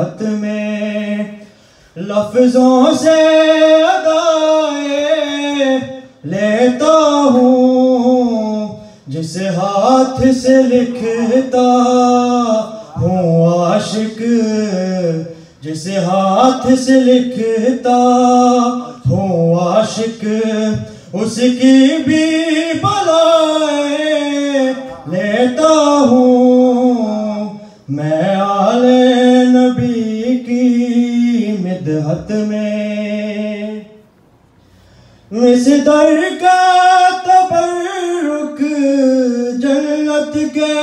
मिदहत में लफ्जों से अदाए लेता हूँ जिस हाथ से लिखता हूँ आशिक, जिस हाथ से लिखता हूँ आशिक, उसकी भी बलाएं लेता हूँ मैं आले नबी की मिदहत में। इस दर का तबर्रुक जन्नत के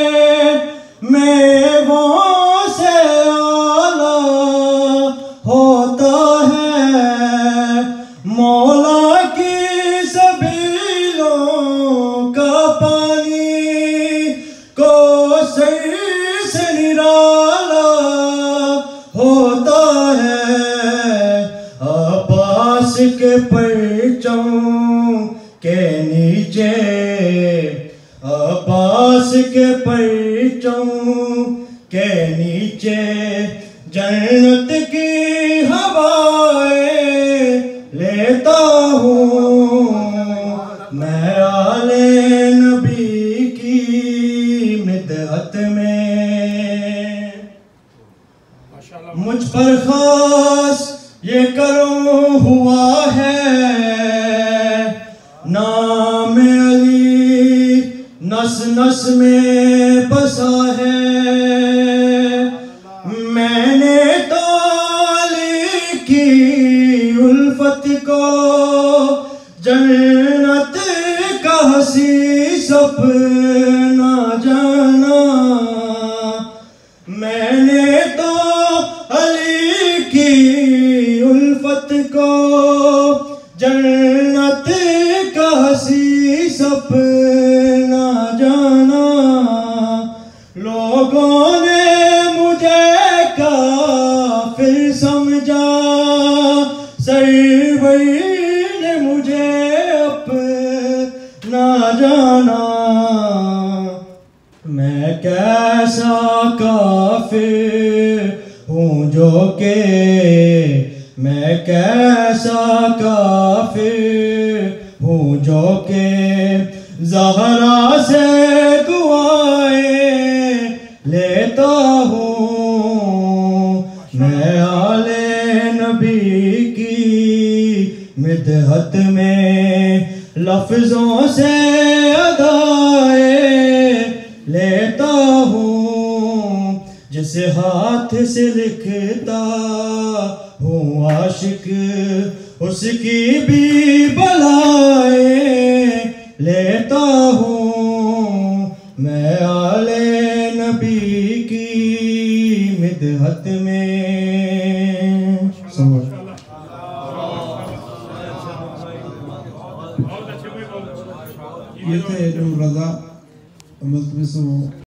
मेवों से आला होता है, मौला की सबीलों का पानी को सर से निराला होता है। अब्बास के परचम के नीचे, अब्बास के परचम के नीचे जन्नत की हवाएं लेता हूँ मैं आले नबी की मिदहत में। मुझ पर खास ये करम हुआ है, नाम अली नस नस में बसा है। मैंने तो अली की उल्फत को जन्नत का हसी सपना जाना। मैंने तो अली की उल्फत को जन्नत का हसी सपना जाना। लोगों ने मुझे काफिर समझा, सरवर ने मुझे अपना जाना। मैं कैसा काफिर हूँ जो के, मैं कैसा काफिर हूँ जो के ज़हरा से दुआएं लेता हूँ मैं आले नबी की मिदहत में। लफ्जों से अदाए लेता हूँ जिस हाथ से लिखता हूँ आशिक, उसकी भी बलाएं लेता हूँ मैं आले नबी की मिदहत में। ये थे रज़ा मजलिस